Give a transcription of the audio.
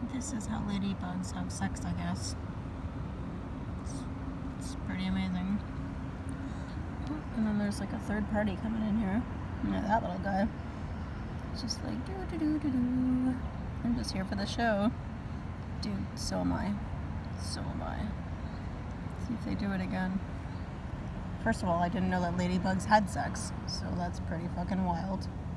This is how ladybugs have sex, I guess. It's pretty amazing. And then there's like a third party coming in here. Yeah, that little guy. It's just like do. I'm just here for the show. Dude, so am I. So am I. See if they do it again. First of all, I didn't know that ladybugs had sex, so that's pretty fucking wild.